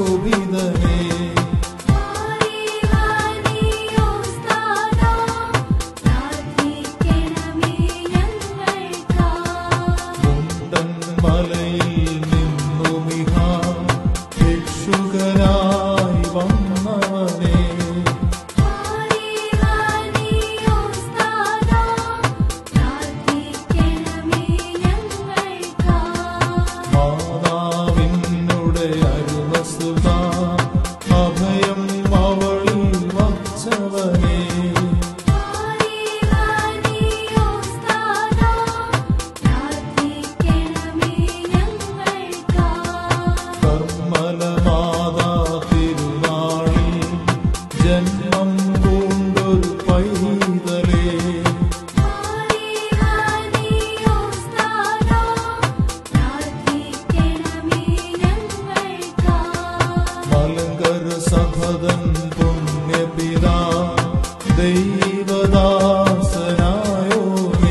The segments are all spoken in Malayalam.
ശോഭിതനേ മുണ്ടൻ മലയിൽ നിന്നുമിഹ ഭിക്ഷുകനായി വന്നവനേ മാതാവിനുടെ അരുമസുത അഭയം അവളിൽ വച്ചവനേ കർമ്മല മാതാ തിരുനാളിൽ ജന്മം പൂണ്ടൊരു പൈതലേ മലങ്കര സഭതൻ പുണ്യപിതാ ദൈവദാസനായോനേ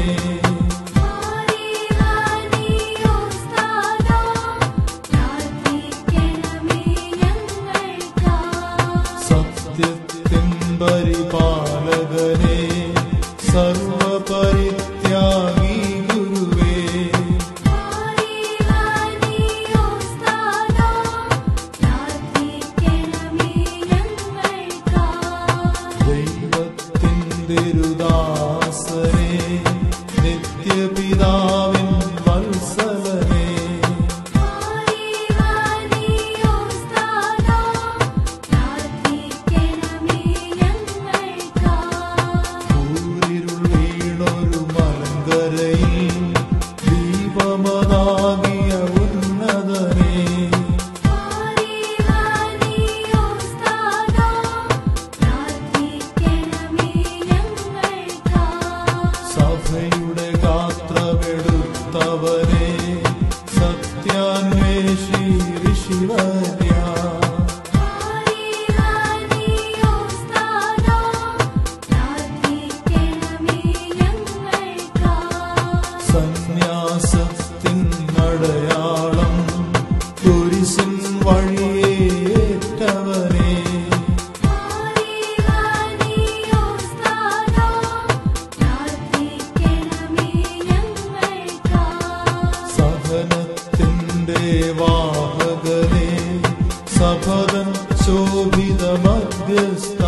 സത്യത്തിൻ പരിപാലകനേ സർവപരിത്യാഗി ഗുരുവേ ദൈവത്തിൻ തിരുദാസനേ നിത്യപിതാവിൻ വത്സലനേ ൂരിരുൾ വീണൊരു മലങ്കരയിൽ ദീപമതാകിയ ഉന്നതനേ സഭയുടെ ഗാത്രമെടുത്തവനേ സത്യാന്വേഷി ഋഷിവര്യ സന്യാസത്തിൻ അടയാളം കുരിശിൻ വഴിയേറ്റവനേ സഹനത്തിൻ്റെ വാഹകനേ സഭതൻ ശോഭിത മധ്യസ്ഥ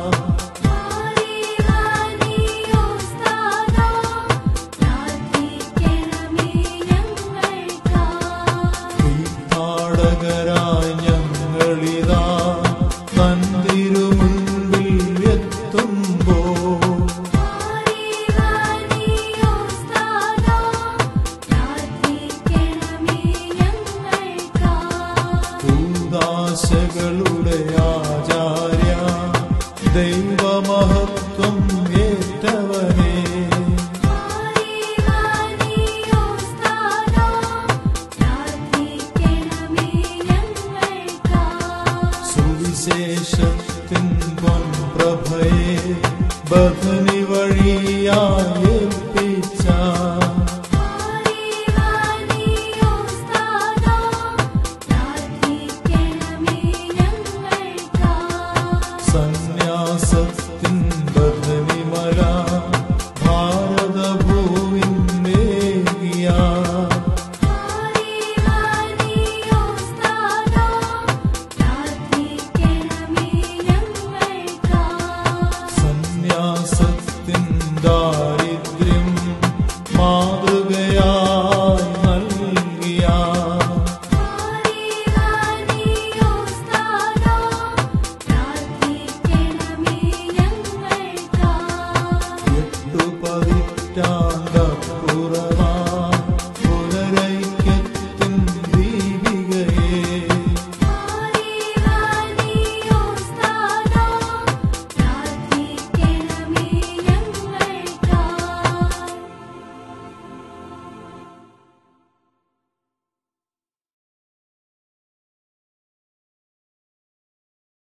തീർത്ഥാടകരായി ഞങ്ങളിതാ തൻ തിരുമുൻപിൽ എത്തുമ്പോൾ ഭൂദാശകളുടെ ആചാര്യ ദൈവമഹത്വം ഏറ്റവനേ സുവിശേഷത്തിൻ പൊൻപ്രഭയെ ബഥനി വഴിയായി